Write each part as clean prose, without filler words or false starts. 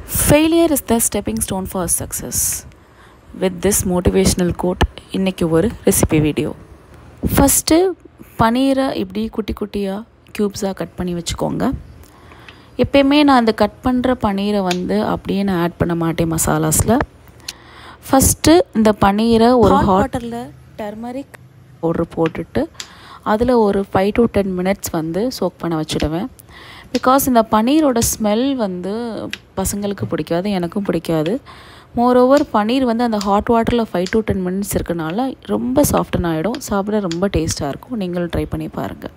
Failure is the stepping stone for success. With this motivational quote, இன்னைக்கு ஒரு recipe video. First பன்னீரை இப்படி குட்டி குட்டியாக க்யூப்ஸாக கட் பண்ணி வச்சுக்கோங்க. எப்பயுமே நான் அந்த கட் பண்ணுற பன்னீரை அப்படியே நான் ஆட் பண்ண மாட்டேன் மசாலாஸில். ஃபஸ்ட்டு இந்த பன்னீரை ஒரு ஹாட் வாட்டரில் டர்மரிக் பவுடர் போட்டுட்டு அதில் ஒரு 5 to 10 minutes சோக் பண்ண வச்சுடுவேன். பிகாஸ் இந்த பன்னீரோட ஸ்மெல் பசங்களுக்கு பிடிக்காது, எனக்கும் பிடிக்காது. மோரோவர் பன்னீர் அந்த ஹாட் வாட்டரில் 5 to 10 minutes இருக்கனால ரொம்ப சாஃப்டன் ஆகிடும், சாப்பிட ரொம்ப டேஸ்ட்டாக இருக்கும். நீங்களும் ட்ரை பண்ணி பாருங்கள்.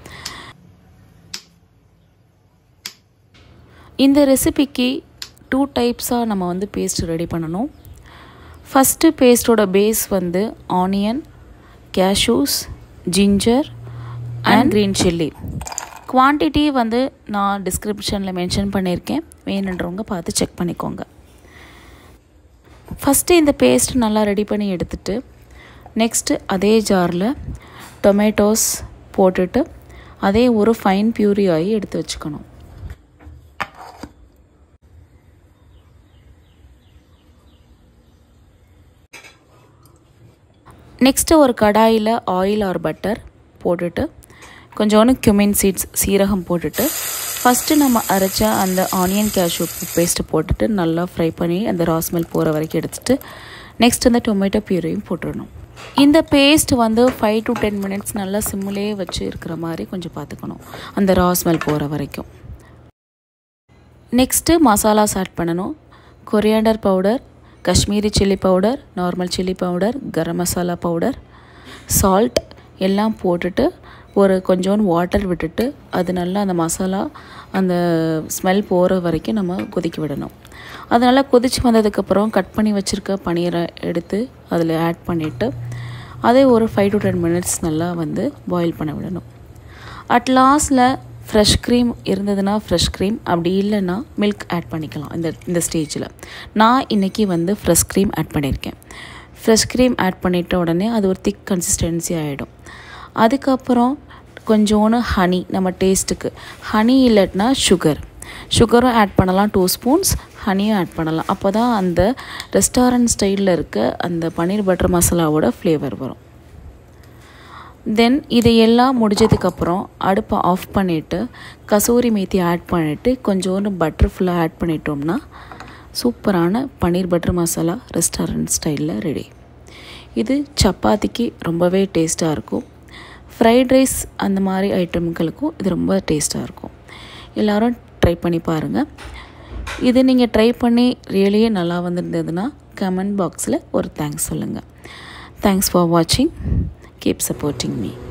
இந்த ரெசிபிக்கு 2 டைப்ஸாக நம்ம பேஸ்ட் ரெடி பண்ணணும். ஃபஸ்ட்டு பேஸ்ட்டோட base onion, cashews, ginger and green chilli. Quantity நான் டிஸ்கிரிப்ஷனில் மென்ஷன் பண்ணியிருக்கேன், வேணுன்றவங்க பார்த்து செக் பண்ணிக்கோங்க. ஃபஸ்ட்டு இந்த பேஸ்ட் நல்லா ரெடி பண்ணி எடுத்துட்டு நெக்ஸ்ட்டு அதே ஜாரில் டொமேட்டோஸ் போட்டுட்டு அதே ஒரு ஃபைன் பியூரி ஆகி எடுத்து வச்சுக்கணும். நெக்ஸ்ட்டு ஒரு கடாயில் ஆயில் ஆர் பட்டர் போட்டுட்டு கொஞ்சோண்டு cumin சீட்ஸ், சீரகம் போட்டுட்டு ஃபஸ்ட்டு நம்ம அரைச்ச அந்த ஆனியன் கேஷ்யூ பேஸ்ட்டு போட்டுட்டு நல்லா ஃப்ரை பண்ணி அந்த ரா ஸ்மெல் போகிற வரைக்கும் எடுத்துகிட்டு நெக்ஸ்ட் அந்த டொமேட்டோ பியூரியும் போட்டுடணும். இந்த பேஸ்ட் 5 to 10 minutes நல்லா சிம்மிலே வச்சு இருக்கிற மாதிரி கொஞ்சம் பார்த்துக்கணும், அந்த ரா ஸ்மெல் போகிற வரைக்கும். நெக்ஸ்ட்டு மசாலாஸ் ஆட் பண்ணணும். Coriander powder, Kashmiri chilli powder, normal chilli powder, garam masala powder, salt எல்லாம் போட்டுட்டு ஒரு கொஞ்சோண்டு வாட்டர் விட்டுட்டு அது நல்லா அந்த மசாலா அந்த ஸ்மெல் போகிற வரைக்கும் நம்ம கொதிக்க விடணும். அது நல்லா கொதித்து வந்ததுக்கப்புறம் கட் பண்ணி வச்சுருக்க பன்னீரை எடுத்து அதில் ஆட் பண்ணிவிட்டு அதே ஒரு 5 to 10 minutes நல்லா பாயில் பண்ண விடணும். அட் லாஸ்ட்டில் ஃப்ரெஷ் க்ரீம் இருந்ததுன்னா ஃப்ரெஷ் க்ரீம், அப்படி இல்லைன்னா மில்க் ஆட் பண்ணிக்கலாம். இந்த ஸ்டேஜில் நான் இன்றைக்கி ஃப்ரெஷ் க்ரீம் ஆட் பண்ணியிருக்கேன். ஃப்ரெஷ் க்ரீம் ஆட் பண்ணிட்ட உடனே அது ஒரு திக் கன்சிஸ்டன்சி ஆகிடும். அதுக்கப்புறம் கொஞ்சோண்டு ஹனி, நம்ம டேஸ்ட்டுக்கு ஹனி இல்லைன்னா சுகரும் ஆட் பண்ணலாம். 2 spoons ஹனியும் ஆட் பண்ணலாம். அப்போ தான் அந்த ரெஸ்டாரண்ட் ஸ்டைலில் இருக்க அந்த பன்னீர் பட்டர் மசாலாவோட ஃப்ளேவர் வரும். தென் இதையெல்லாம் முடிஞ்சதுக்கப்புறம் அடுப்பை ஆஃப் பண்ணிவிட்டு கசூரி மேத்தி ஆட் பண்ணிவிட்டு கொஞ்சோண்டு பட்டர் ஃபுல்லாக ஆட் பண்ணிட்டோம்னா சூப்பரான பன்னீர் பட்டர் மசாலா ரெஸ்டாரண்ட் ஸ்டைலில் ரெடி. இது சப்பாத்திக்கு ரொம்பவே டேஸ்ட்டாக இருக்கும். ஃப்ரைட் ரைஸ் அந்த மாதிரி ஐட்டம்களுக்கும் இது ரொம்ப டேஸ்ட்டாக இருக்கும். எல்லோரும் ட்ரை பண்ணி பாருங்கள். இது நீங்கள் ட்ரை பண்ணி ரியலியே நல்லா இருந்ததுன்னா கமெண்ட் பாக்ஸில் ஒரு தேங்க்ஸ் சொல்லுங்கள். தேங்க்ஸ் ஃபார் வாட்சிங். Keep supporting me.